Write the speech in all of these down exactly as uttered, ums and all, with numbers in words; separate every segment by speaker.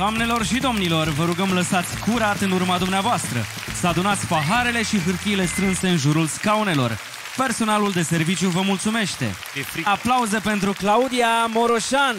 Speaker 1: Doamnelor și domnilor, vă rugăm lăsați curat în urma dumneavoastră. Să adunați paharele și hârtiile strânse în jurul scaunelor. Personalul de serviciu vă mulțumește. Aplauze pentru Claudia Moroșan.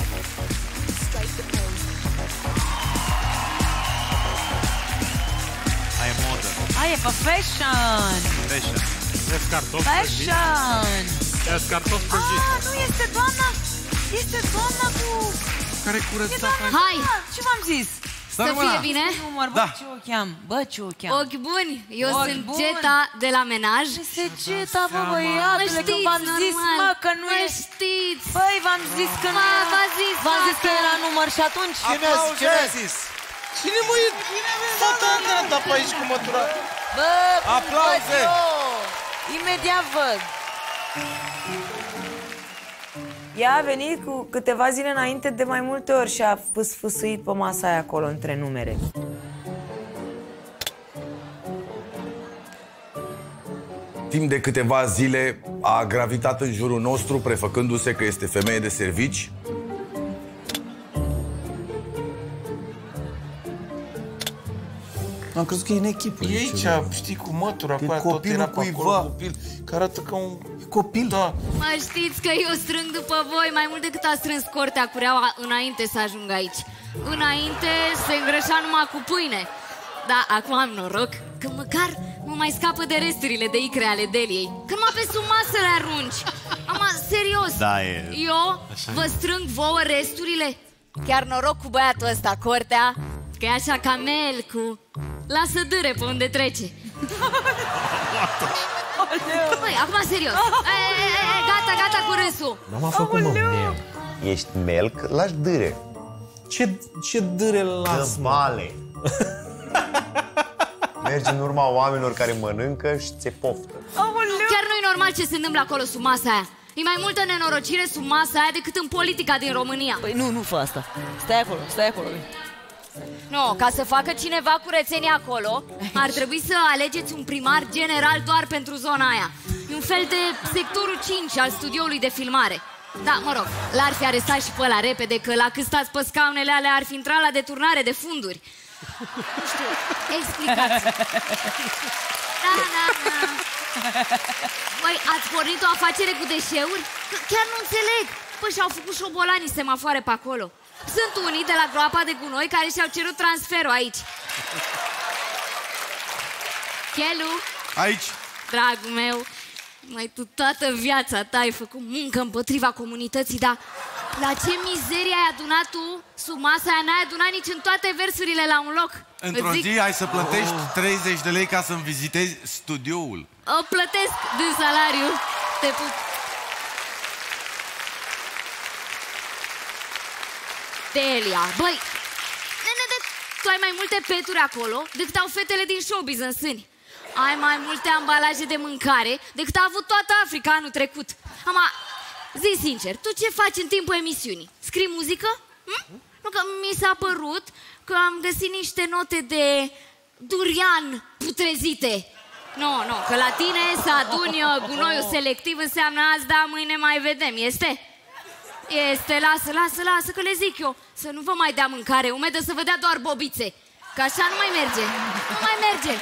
Speaker 2: Aia e modă.
Speaker 3: Aia e pe fashion.
Speaker 2: Fashion. Ia-ți cartofi prăjiți.
Speaker 3: Fashion.
Speaker 2: Ia-ți cartofi prăjiți.
Speaker 3: Ah, nu este doamna. Este doamna cu...
Speaker 2: Care curățat?
Speaker 4: Hai!
Speaker 3: Ce v-am zis?
Speaker 4: Să fie bine?
Speaker 3: Număr, bă, ce o cheam? Bă, ce o cheam?
Speaker 4: Ochi buni! Eu
Speaker 3: Ochi
Speaker 4: sunt
Speaker 3: buni.
Speaker 4: Geta de la Menaj.
Speaker 3: Este Geta, bă, băiatule, că v-am zis, mă, că nu
Speaker 4: mă
Speaker 3: e...
Speaker 4: știți!
Speaker 3: Băi, v-am zis că nu
Speaker 4: Mă,
Speaker 3: e...
Speaker 4: v-a zis,
Speaker 3: V-am zis că
Speaker 4: tata.
Speaker 3: e la număr și atunci...
Speaker 5: Ce mi-a zis? Ce mi-a zis?
Speaker 2: Cine mă e?
Speaker 5: Fata Andra, da pe aici cu mătura.
Speaker 3: Bă, cum
Speaker 5: Aplauze!
Speaker 3: văd eu? Imediat văd. Ea a venit cu câteva zile înainte de mai multe ori și a fâsfâsuit pe masa aia acolo între numere.
Speaker 6: Timp de câteva zile a gravitat în jurul nostru, prefăcându-se că este femeie de servici.
Speaker 5: Am crezut că e în echipă. E aici, știi, cu mătura, cu aia, tot era pe acolo, copil, că arată ca un copil. Da.
Speaker 4: Mă știți că eu strâng după voi mai mult decât a strâns Cortea Cureaua înainte să ajung aici. Înainte se îngrășa numai cu pâine. Da, acum am noroc că măcar mă mai scapă de resturile de icre ale Deliei. Că numai pe sub masă le arunci. Ama, serios,
Speaker 2: Da, e...
Speaker 4: eu vă strâng vouă resturile. Chiar noroc cu băiatul ăsta, Cortea, că e așa ca melcu. Lasă dâre pe unde trece. Băi, acum serios. E, e, e, gata, gata cu râsul.
Speaker 7: N-am făcut, mă, mea. Ești melc, lași dâre.
Speaker 5: Ce, ce dâre las, mă?
Speaker 7: Vale. Mergi în urma oamenilor care mănâncă și ți-e poftă.
Speaker 4: Chiar nu-i normal ce se întâmplă acolo sub masa aia. E mai multă nenorocire sub masa aia decât în politica din România.
Speaker 3: Păi nu, nu fă asta. Stai acolo, stai acolo.
Speaker 4: Nu, ca să facă cineva curățenie acolo, ar trebui să alegeți un primar general doar pentru zona aia. E un fel de sectorul cinci al studioului de filmare. Da, mă rog, l-ar fi arestat și pe ăla repede, că la cât stați pe scaunele alea ar fi intrat la deturnare de funduri. Nu știu, explicați. Da, da, da. Băi, ați pornit o afacere cu deșeuri? Chiar nu înțeleg. Păi și-au făcut șobolanii semafoare pe acolo. Sunt unii de la groapa de gunoi care și-au cerut transferul aici. Chelu?
Speaker 2: Aici.
Speaker 4: Dragul meu, mai tu toată viața ta ai făcut muncă împotriva comunității, dar la ce mizerie ai adunat tu sub masa aia? N-ai adunat nici în toate versurile la un loc.
Speaker 2: Într-o
Speaker 4: Îți zic,
Speaker 2: zi ai să plătești treizeci de lei ca să-mi vizitezi studioul.
Speaker 4: o plătesc din salariu. Te pup. Delia, băi, nene, de, tu ai mai multe peturi acolo decât au fetele din showbiz în sâni. Ai mai multe ambalaje de mâncare decât a avut toată Africa anul trecut. Ama, zi sincer, tu ce faci în timpul emisiunii? Scrii muzică? Hm? Nu, că mi s-a părut că am găsit niște note de durian putrezite. Nu, nu, că la tine să aduni gunoiul selectiv înseamnă azi, da, mâine mai vedem, este? Este, lasă, lasă, lasă, că le zic eu. Să nu vă mai dea mâncare umedă, să vă dea doar bobițe. Că așa nu mai merge. Nu mai merge.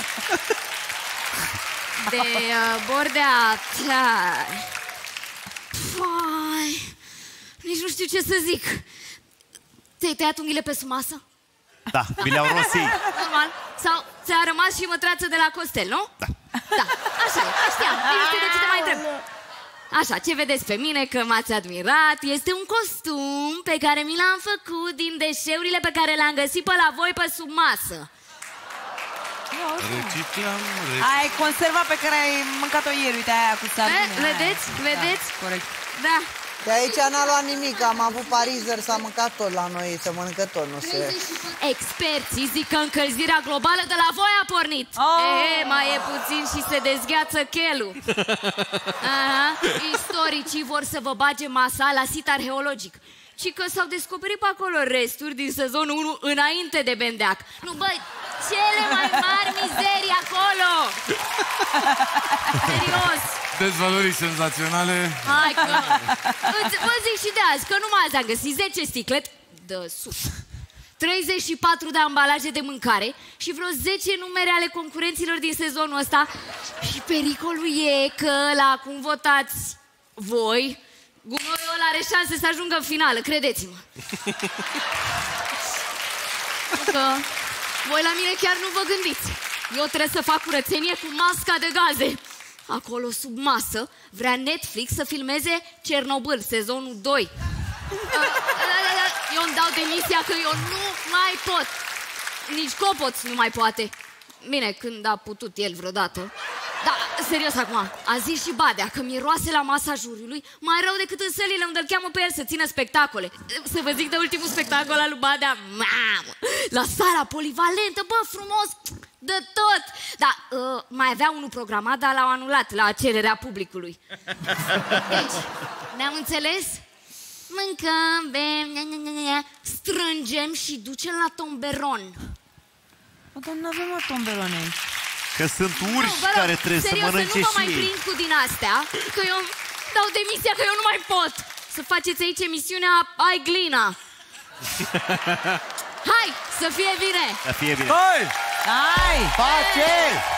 Speaker 4: De uh, bordea... Păi... Nici nu știu ce să zic. Ți-ai tăiat unghiile pe sub masă?
Speaker 2: Da, mi le-au rosit.
Speaker 4: Normal. Sau ți-a rămas și mătrață de la Costel, nu?
Speaker 2: Da.
Speaker 4: Da, așa e, știam. Nu știu de ce te mai întreb. Așa, ce vedeți pe mine, că m-ați admirat, este un costum pe care mi l-am făcut din deșeurile pe care le-am găsit pe la voi pe sub masă.
Speaker 2: Reciclăm, reciclăm.
Speaker 3: Ai conserva pe care ai mâncat-o ieri, uite aia cu sardine.
Speaker 4: Vedeți? Vedeți?
Speaker 3: Da, corect.
Speaker 4: Da.
Speaker 8: De aici n-a luat nimic, am avut parizer, s-a mâncat tot la noi, se mănâncă tot, nu se...
Speaker 4: Experții zic că încălzirea globală de la voi a pornit. Oh. E, mai e puțin și se dezgheață chelul. Aha. Istoricii vor să vă bage masa la sit arheologic. Și că s-au descoperit pe acolo resturi din sezonul unu înainte de Bendeac. Nu, băi, cele mai mari mizerii acolo! Serios!
Speaker 2: Dezvăluri senzaționale.
Speaker 4: Hai că... Îți, vă zic și de azi, că numai azi am găsit zece sticlete de sus, treizeci și patru de ambalaje de mâncare și vreo zece numere ale concurenților din sezonul ăsta. Și pericolul e că la cum votați voi, gunoiul ăla are șanse să ajungă în finală, credeți-mă. Că voi la mine chiar nu vă gândiți. Eu trebuie să fac curățenie cu masca de gaze. Acolo, sub masă, vrea Netflix să filmeze Cernobâl, sezonul doi. Eu îmi dau demisia că eu nu mai pot. Nici Copoț nu mai poate. Bine, când a putut el vreodată. Dar, serios acum, a zis și Badea că miroase la masa juriului mai rău decât în sălile unde îl cheamă pe el să țină spectacole. Să vă zic de ultimul spectacol al lui Badea, mamă, la sala polivalentă, bă, frumos, de tot. Dar uh, mai avea unul programat, dar l-au anulat la cererea publicului. Deci, ne-am înțeles? Mâncăm, bem, nia, nia, nia, nia, strângem și ducem la tomberon.
Speaker 3: O, dar nu avem o tomberon aici.
Speaker 7: Că sunt urși nu, care trebuie serios, să mănânce și ei.
Speaker 4: Serios, să nu mă mai prind cu din astea, că eu dau demisia că eu nu mai pot. Să faceți aici emisiunea Ai Glina. Hai, să fie bine!
Speaker 7: Să fie bine!
Speaker 2: Hai!
Speaker 3: Hai!
Speaker 7: Pace!